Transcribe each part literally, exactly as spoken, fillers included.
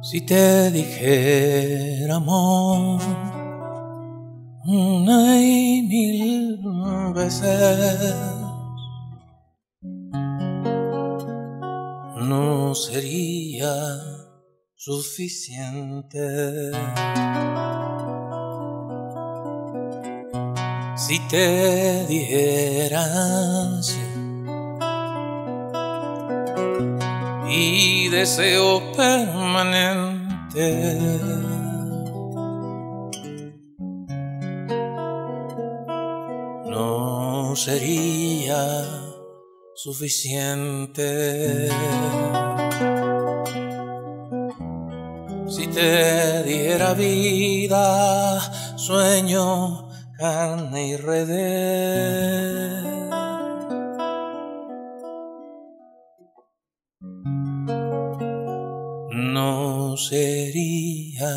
Si te dijera amor una y mil veces, no sería suficiente. Si te dieras y deseo permanente, no sería suficiente. Si te diera vida, sueño, carne y redes, no sería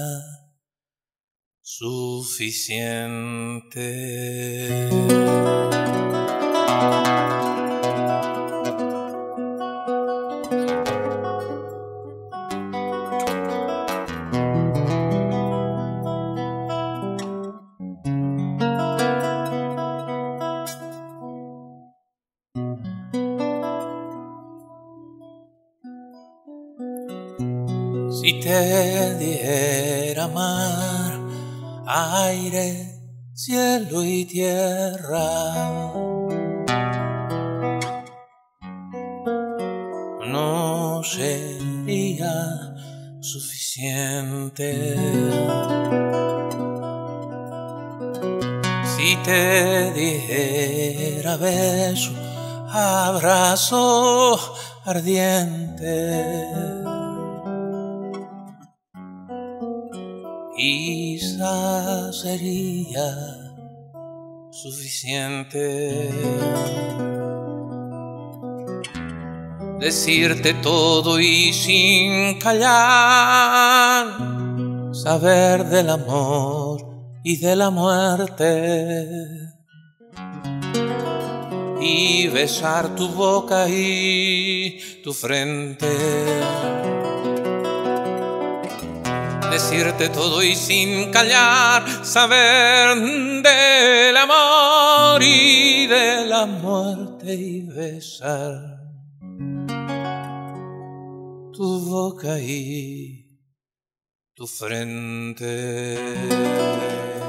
suficiente. Si te diera mar, aire, cielo y tierra, no sería suficiente. Si te diera beso, abrazo ardiente, quizás sería suficiente. Decirte todo y sin callar, saber del amor y de la muerte, y besar tu boca y tu frente. Decirte todo y sin callar, saber del amor y de la muerte, y besar tu boca y tu frente.